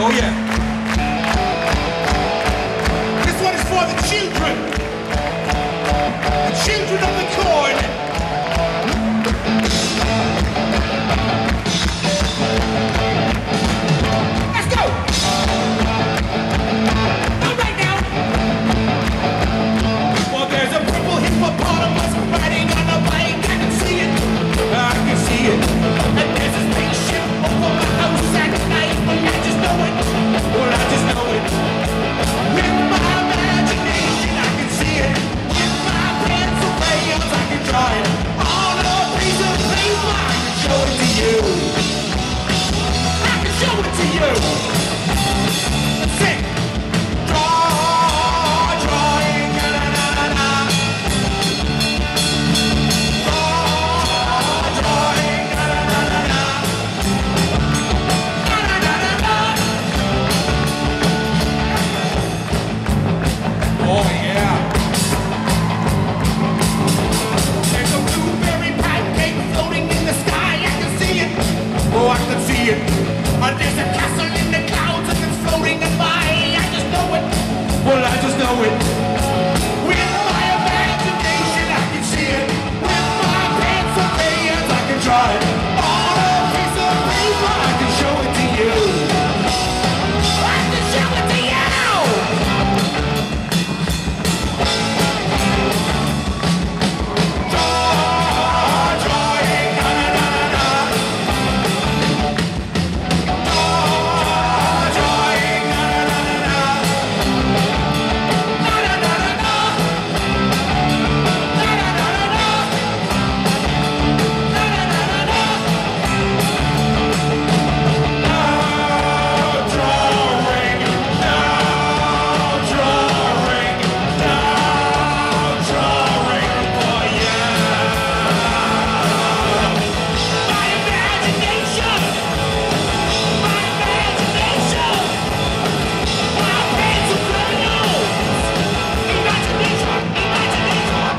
Oh yeah. This one is for the children. The children of the corn. Let's go. All right now. Well, there's a purple hippopotamus riding on a bike. I can see it. I can see it. And there's a spaceship over my house at night. Well, I just know it. Well, I just know it. With my imagination, I can see it. With my pencil crayons, I can draw it. On a piece of paper, I can show it to you. I can show it to you. Sing. Drawing, na-na-na-na-na. Drawing, na-na-na-na-na. Na-na-na-na-na. Oh yeah. There's a blueberry pancake floating in the sky. I can see it. Oh, I can see it. There's a castle in the clouds and it's floating by. I just know it. Well, I just know it. With my imagination, I can see it. With my pencil crayons, I can draw it. On a piece of paper, I can show it to you. I can show it to you. Drawing, na-na-na-na-na. Drawing, na-na-na-na-na. Na-na-na-na-na. Na-na-na-na-na. Na-na-na-na-na. Now drawing, now drawing, now drawing for you. My imagination, my imagination, my pencil crayons, imagination, imagination.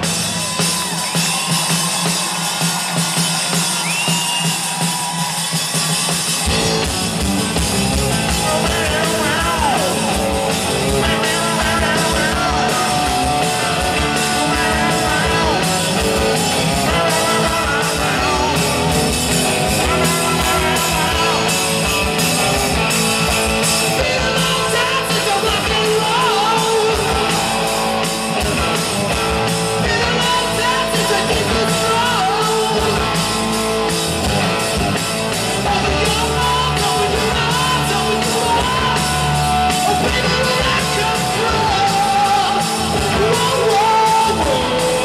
Been a long time since I rock and roll. Been a long time since I keep control. Over your arms, over your arms, over your arms. Oh, baby, where I come from. Whoa, whoa, whoa.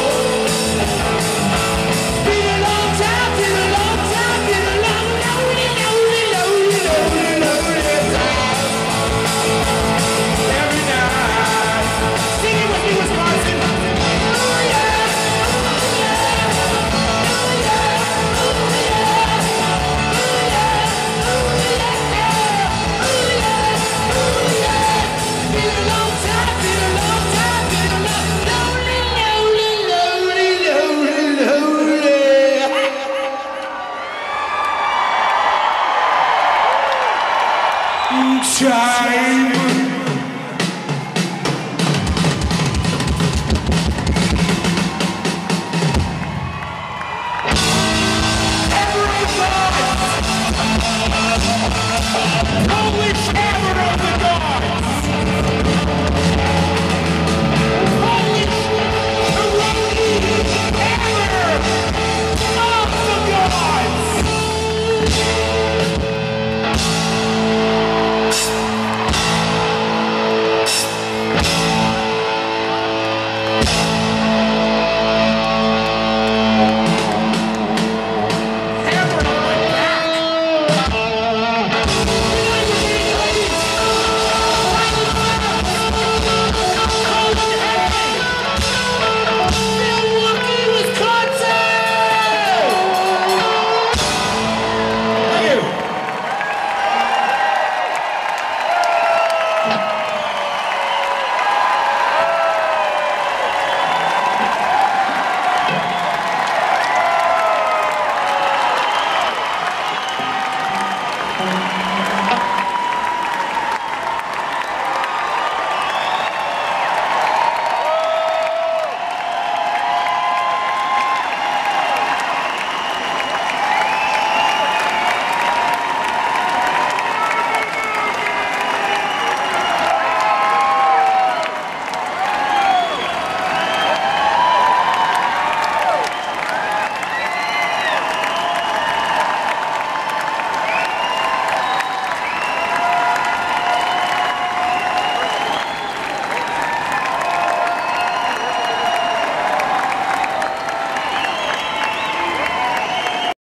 Been a long time, been a long time, been a long, lonely, lonely, lonely, lonely, lonely time. Every night, sing it with me, Wisconsin. Oh yeah, oh yeah, oh yeah, oh yeah, oh yeah, oh yeah, oh yeah. Been a long time, been a long time, been a long, lonely, lonely, lonely, lonely, lonely. Time.